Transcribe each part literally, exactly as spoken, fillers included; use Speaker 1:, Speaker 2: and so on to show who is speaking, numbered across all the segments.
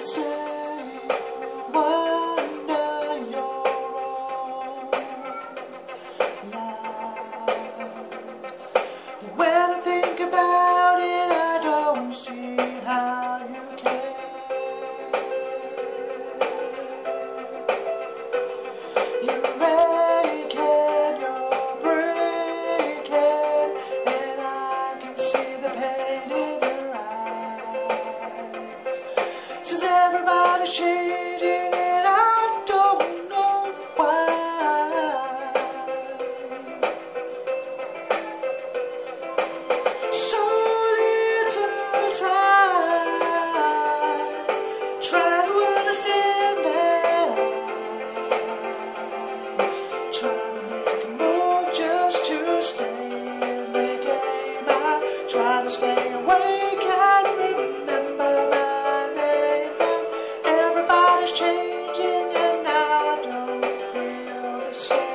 Speaker 1: say wonder your own life. When I think about it, I don't see how you can. You're aching, you're breaking, and I can see the pain in your eyes. Since everybody's changing and I don't know why. So little time, try to understand that I'm trying to make a move just to stay in the game. I try to stay awake and remember my name, but everybody's changing and I don't feel the same.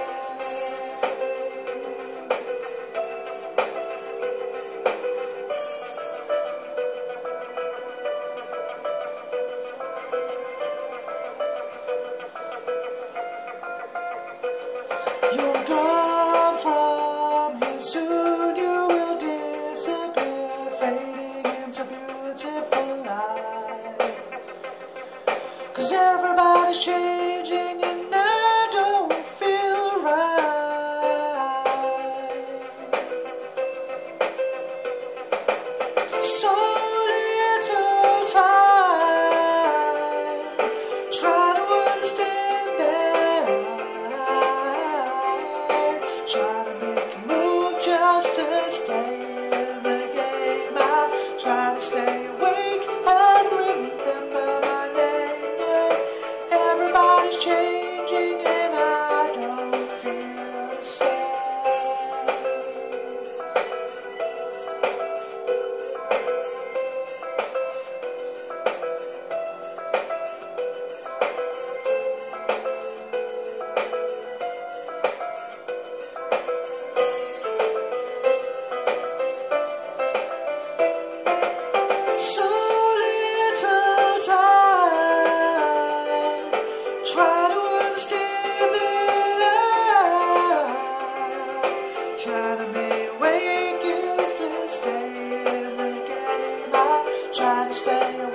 Speaker 1: You're gone from here, soon you will disappear, fading into beautiful light. 'Cause everybody's changing and I don't feel right. So little time, try to understand that try to make a move just to stay in the game. I try to stay awake and remember my name. Everybody's changing and I don't feel the same. So little time, try to understand that I try to be awake, is to stay in the game. I try to stay awake.